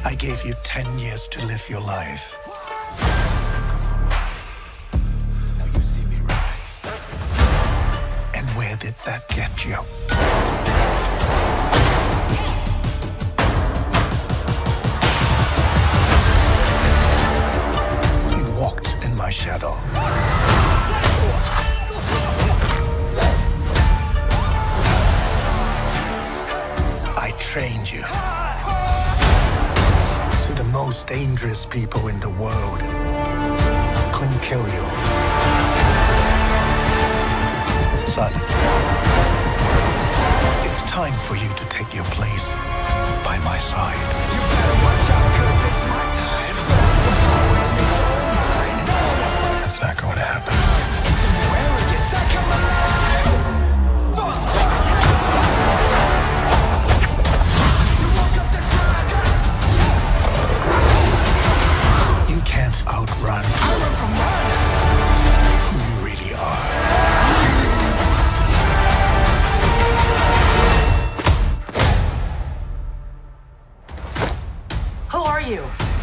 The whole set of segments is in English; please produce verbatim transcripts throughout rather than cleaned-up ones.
I gave you ten years to live your life. Now you see me rise. And where did that get you? You walked in my shadow. I trained you. So the most dangerous people in the world couldn't kill you. Son, it's time for you to take your place by my side. You better watch out, cause it's my time. The power in this soul mine. That's not going to happen. It's a new era, yes, I come alive. You woke up the dragon. You can't outrun I run from one. who you really are. Who are you?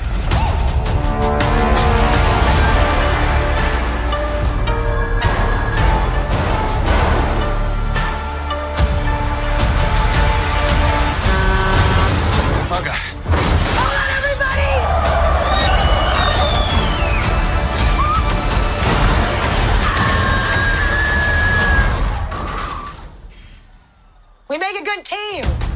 Bugger. Hold on, everybody! We make a good team.